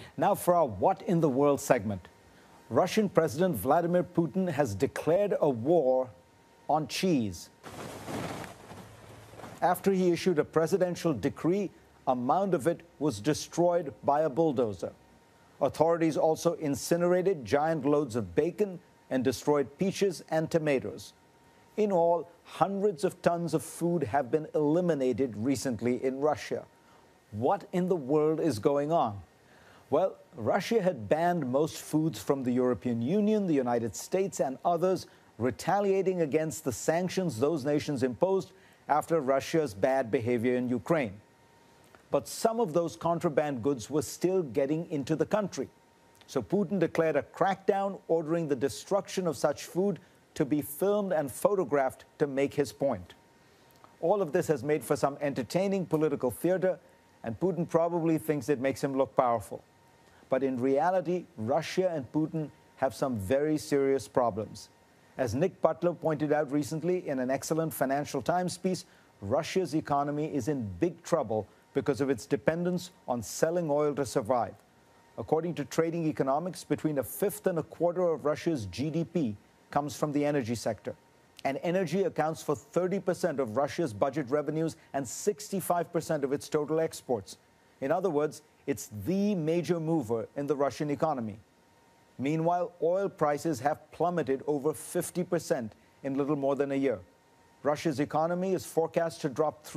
Now for our What in the World segment. Russian President Vladimir Putin has declared a war on cheese. After he issued a presidential decree, a mound of it was destroyed by a bulldozer. Authorities also incinerated giant loads of bacon and destroyed peaches and tomatoes. In all, hundreds of tons of food have been eliminated recently in Russia. What in the world is going on? Well, Russia had banned most foods from the European Union, the United States, and others, retaliating against the sanctions those nations imposed after Russia's bad behavior in Ukraine. But some of those contraband goods were still getting into the country. So Putin declared a crackdown, ordering the destruction of such food to be filmed and photographed to make his point. All of this has made for some entertaining political theater, and Putin probably thinks it makes him look powerful. But in reality, Russia and Putin have some very serious problems. As Nick Butler pointed out recently in an excellent Financial Times piece, Russia's economy is in big trouble because of its dependence on selling oil to survive. According to Trading Economics, between a fifth and a quarter of Russia's GDP comes from the energy sector. And energy accounts for 30% of Russia's budget revenues and 65% of its total exports. In other words, it's the major mover in the Russian economy. Meanwhile, oil prices have plummeted over 50% in little more than a year. Russia's economy is forecast to drop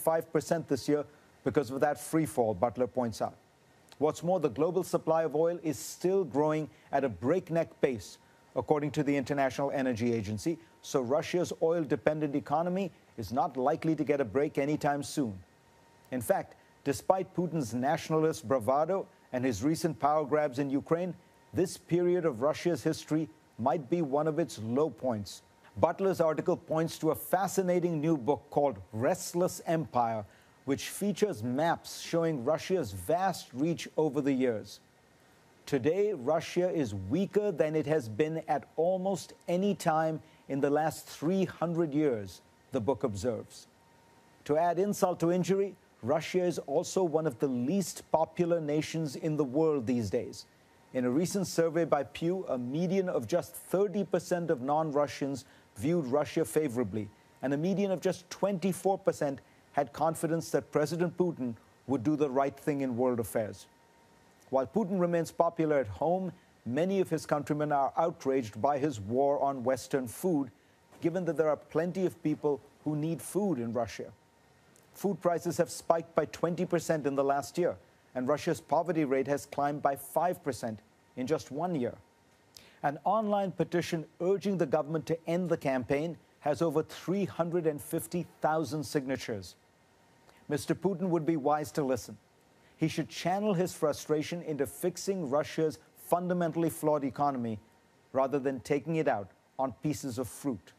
3.5% this year because of that free fall, Butler points out. What's more, the global supply of oil is still growing at a breakneck pace, according to the International Energy Agency, so Russia's oil-dependent economy is not likely to get a break anytime soon. In fact, despite Putin's nationalist bravado and his recent power grabs in Ukraine, this period of Russia's history might be one of its low points. Butler's article points to a fascinating new book called Restless Empire, which features maps showing Russia's vast reach over the years. Today, Russia is weaker than it has been at almost any time in the last 300 years, the book observes. To add insult to injury, Russia is also one of the least popular nations in the world these days. In a recent survey by Pew, a median of just 30% of non-Russians viewed Russia favorably, and a median of just 24% had confidence that President Putin would do the right thing in world affairs. While Putin remains popular at home, many of his countrymen are outraged by his war on Western food, given that there are plenty of people who need food in Russia. Food prices have spiked by 20% in the last year, and Russia's poverty rate has climbed by 5% in just 1 year. An online petition urging the government to end the campaign has over 350,000 signatures. Mr. Putin would be wise to listen. He should channel his frustration into fixing Russia's fundamentally flawed economy rather than taking it out on pieces of fruit.